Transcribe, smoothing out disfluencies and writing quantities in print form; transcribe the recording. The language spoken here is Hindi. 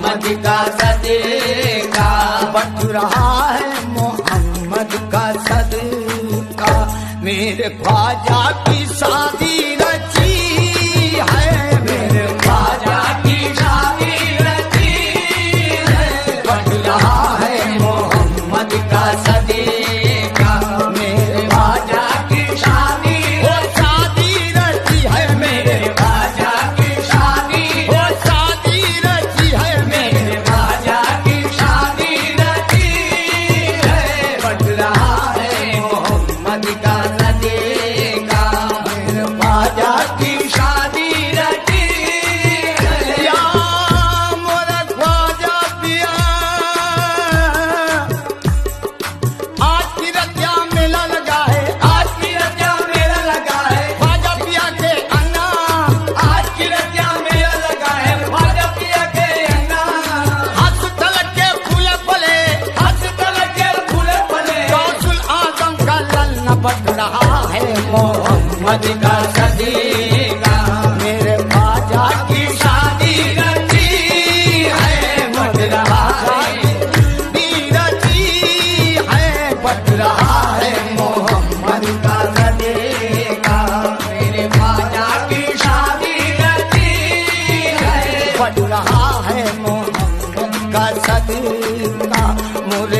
मोहम्मद का सदका, बच रहा है मोहम्मद का सदका। मेरे ख्वाजा की शादी रची है, मेरे ख्वाजा की शादी रची है, बच रहा है मोहम्मद का सदका, मेरे ख्वाजा की शादी वो शादी रची है, मेरे ख्वाजा की शादी, वो शादी रची है, मेरे ख्वाजा की शादी रची है, बच रहा है मोहम्मद का सदका, मेरे ख्वाजा की शादी रची है। या मोरा ख्वाजा पिया, आज की रतिया मेला लगा है, आज की रतिया मेला लगा है, ख्वाजा पिया के अन्ना, आज की रतिया मेला लगा है, ख्वाजा पिया के अन्ना, हाथ तलक के फूले फले, हंस तलक के फूले फले, गौसुल आजम का ललना बच रहा है मोहम्मद का सदका। मेरे ख्वाजा की शादी रची है, बच रहा है, रची है, बच रहा है मोहम्मद का सदका, मेरे ख्वाजा की शादी रची है, बच रहा है मोहम्मद का सदका। मोरे